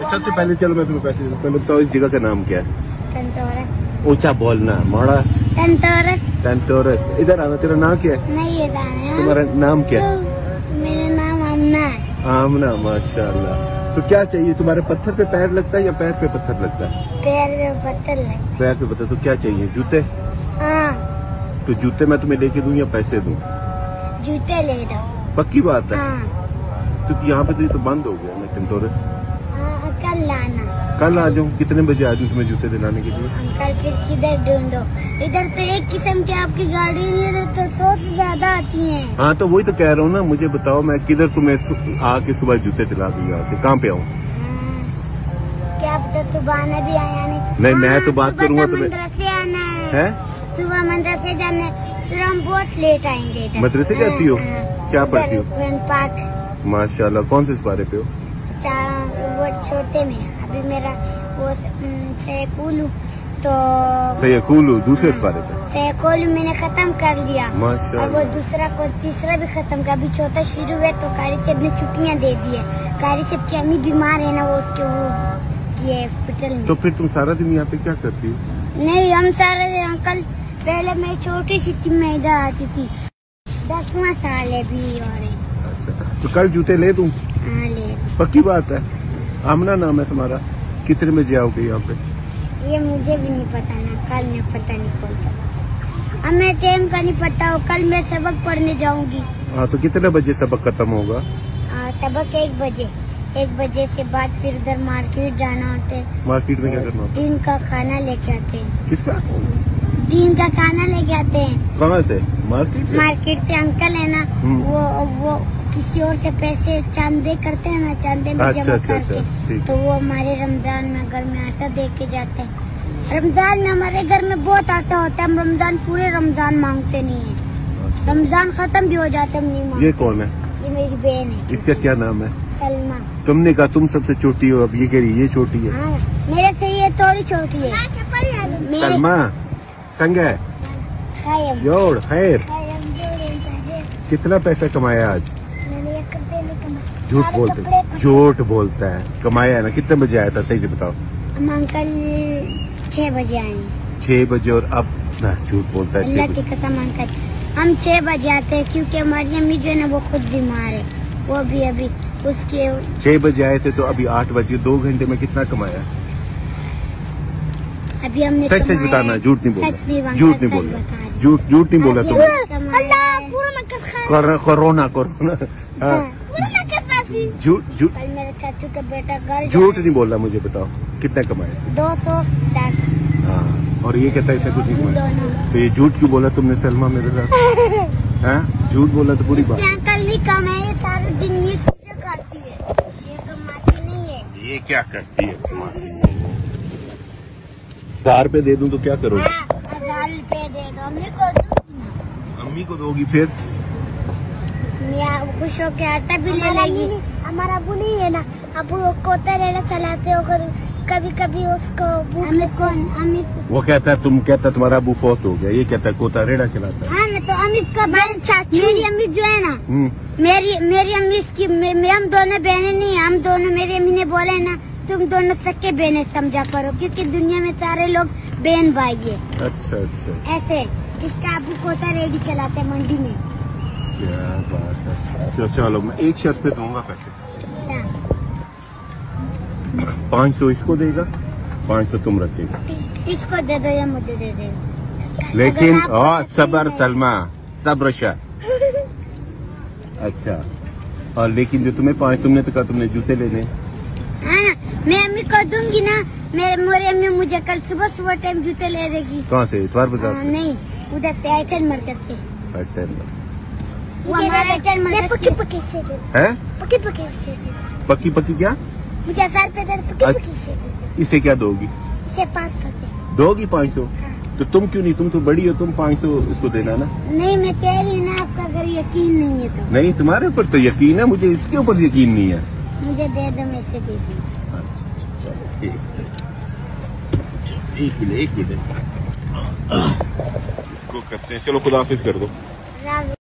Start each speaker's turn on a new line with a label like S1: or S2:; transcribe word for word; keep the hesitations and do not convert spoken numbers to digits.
S1: सबसे पहले चलो मैं तुम्हें पैसे देता हूँ। बताओ इस जगह का नाम क्या है?
S2: टंटोरस।
S1: ऊंचा बोलना मोड़ा।
S2: टंटोरस।
S1: टंटोरस। इधर आना। तेरा नाम क्या है?
S2: नहीं ये जाना।
S1: तुम्हारा नाम क्या है?
S2: तो मेरा नाम आमना है।
S1: आमना, माशाल्लाह। तो क्या चाहिए तुम्हारे? पत्थर पे पैर लगता है या पैर पे पत्थर लगता है?
S2: पैर पे पत्थर लगता।
S1: पैर पे पत्थर। तो क्या चाहिए? जूते?
S2: हाँ।
S1: तो जूते मैं तुम्हें लेके दूं या पैसे दूं?
S2: जूते ले दो।
S1: पक्की बात है?
S2: हाँ।
S1: तो यहाँ पे तो ये तो बंद हो गया ना टंटोरस।
S2: हाँ, कल लाना।
S1: कल आ जाऊँ? कितने बजे आ जाऊँ तुम्हें जूते दिलाने के लिए?
S2: अंकल फिर किधर ढूंढो? इधर तो एक किस्म की आपकी गाड़ी नहीं है, तो सौ से ज्यादा आती हैं।
S1: हाँ तो वही तो कह रहा हूँ ना। मुझे बताओ मैं किधर तुम्हें आके सुबह जूते दिला दूँ? यहाँ से कहाँ पे आऊँ?
S2: क्या पता सुबह आना भी आया नहीं।
S1: नहीं मैं तो बात करूँगा तुम्हें।
S2: मदरसे आना है,
S1: है?
S2: सुबह मदरसे जाना है, फिर हम बहुत लेट आएंगे इधर।
S1: मदरसे जाती हो? क्या पढ़ती हो?
S2: पाक।
S1: माशाल्लाह। कौन से पारे पे हो?
S2: वो छोटे में। अभी मेरा वो सैकुलू तो
S1: सैकुलू दूसरे पारे पे।
S2: सैकुलू मैंने खत्म कर लिया
S1: माशाल्लाह।
S2: और वो दूसरा को तीसरा भी खत्म कर। अभी चौथा शुरू है तो कारी साहब ने छुट्टियाँ दे दी है। कारी साहब की अम्मी बीमार है ना, वो उसके वो किए हॉस्पिटल में।
S1: तो फिर तुम सारा दिन यहाँ पे क्या करती हो?
S2: नहीं हम सारे अंकल पहले मैं छोटी सी थी, मैं इधर आती थी। दसवां साल है भी और।
S1: अच्छा तो कल जूते ले दूं?
S2: हाँ ले।
S1: पक्की बात है? आमना नाम है तुम्हारा। कितने बजे आओगे यहाँ पे?
S2: ये मुझे भी नहीं पता ना, कल मैं पता नहीं कौन सा हमें टाइम का नहीं पता हो। कल मैं सबक पढ़ने जाऊंगी।
S1: हाँ तो कितने बजे सबक खत्म होगा?
S2: आ, सबक एक बजे। एक बजे से बाद फिर उधर मार्केट जाना होता है।
S1: मार्केट में क्या करना होता है?
S2: दिन का खाना लेके आते हैं।
S1: किसका?
S2: दिन का खाना लेके आते हैं।
S1: कहाँ से? मार्केट से?
S2: मार्केट से अंकल है ना, वो वो किसी और से पैसे चांदे करते हैं ना, चांदे में
S1: अच्छा,
S2: जमा
S1: अच्छा,
S2: करके
S1: अच्छा,
S2: तो वो हमारे रमजान में घर में आटा दे के जाते हैं। रमजान में हमारे घर में बहुत आटा होता है। हम रमजान पूरे रमजान मांगते नहीं है।
S1: अच्छा।
S2: रमजान खत्म भी हो जाता है, हम नहीं मांगते।
S1: ये कौन है?
S2: ये मेरी बहन है।
S1: इसका क्या नाम है?
S2: सलमा।
S1: तुमने कहा तुम सबसे छोटी हो, अब ये कह रही ये छोटी है।
S2: हाँ, मेरे से ये थोड़ी छोटी है।
S1: सलमा संग है। जोड़ खैर। कितना पैसा कमाया आज?
S2: मैंने एक रुपये नहीं कमाया।
S1: झूठ
S2: सारे
S1: बोलते
S2: कपड़े
S1: झूठ बोलता है। कमाया है ना? कितने बजे आया था सही से बताओ?
S2: हम अंकल छह बजे आए।
S1: छह बजे और अब ना झूठ बोलता है।
S2: अल्लाह की कसम अंकल हम छह बजे आते हैं, क्योंकि हमारी अम्मी जो है ना वो खुद बीमार है। वो भी अभी उसके
S1: छह बजे आए थे तो अभी आठ बजे। दो घंटे में कितना कमाया?
S2: अभी हमने
S1: सच सच बताना, झूठ नहीं बोलना। झूठ नहीं बोलना। झूठ झूठ नहीं बोला तुमने। Corona corona. झूठ झूठ
S2: कल मेरे चाचू का बेटा घर
S1: झूठ नहीं बोलना। मुझे बताओ कितना कमाया?
S2: दो सौ दस।
S1: हाँ और ये कहता है ऐसा कुछ नहीं कमाया।
S2: दोनों।
S1: तो ये झूठ क्यों बोला तुमने सलमा मेरे साथ? हाँ झूठ बोला तो पूरी बात।
S2: अंकल नहीं कमाए, सारे दिन ये चीजें करती है, ये कमाती नहीं है।
S1: ये क्या करती है? हजार पे दे दूं तो क्या करोगे?
S2: हजार रुपए दे दो अम्मी को।
S1: अम्मी को दोगी फिर?
S2: मियाँ खुश होके आटा भी ले लेगी। हमारा अबू नहीं है ना, अबू कोता रेड़ा चलाते हो, कभी कभी उसको अम्मी को अम्मी
S1: वो कहता है तुम कहता तुम्हारा अबू फौत हो गया, ये कहता है कोता रेड़ा चलाता है।
S2: हाँ ना, तो अमित का चाचू मेरी अम्मी जो है ना, मेरी मेरी अम्मी इसकी हम दोनों बहनें नहीं, हम दोनों मेरी अम्मी ने बोला है ना तुम दोनों सके बहनें समझा करो, क्योंकि दुनिया में सारे लोग बहन भाई है।
S1: अच्छा अच्छा
S2: ऐसे इसका अबू कोता रेडी चलाते हैं मंडी में।
S1: क्या बात है। तो चलो मैं एक शर्त पे दूंगा पैसे। पाँच सौ इसको देगा, पाँच सौ तुम रखेगा।
S2: इसको दे दो या मुझे दे दो।
S1: लेकिन सबर सलमा सब्र शाह। अच्छा और लेकिन जो तुम्हें पाँच, तुमने तो कहा तुमने जूते लेने।
S2: हाँ ना, मैं अम्मी को दूंगी ना, मेरे मोरे अम्मी मुझे कल सुबह सुबह टाइम जूते ले देगी।
S1: कहाँ से? इतवार बाजार से?
S2: नहीं उधर से एयरटेल मरकज से।
S1: एयरटेल
S2: वो हमारा एयरटेल मरकज पक्की पक्की से दे।
S1: हैं?
S2: पक्की पक्की से दे।
S1: पक्की पक्की क्या?
S2: मुझे हजार रुपए दे, पक्की पक्की से दे।
S1: इसे क्या दोगी?
S2: इसे पाँच सौ दे।
S1: दोगी पाँच सौ? तो तुम क्यों नहीं? तुम तो बड़ी हो, तुम पाँच सौ इसको देना ना।
S2: नहीं मैं कह रही हूँ ना, आपका अगर यकीन नहीं है तो।
S1: नहीं तुम्हारे ऊपर तो यकीन है, मुझे इसके ऊपर यकीन नहीं है।
S2: मुझे दे दो, मैं इसे दे दूँ।
S1: चलो ठीक एक मिनट एक मिनट को करते हैं। चलो खुदा हाफिज कर दो।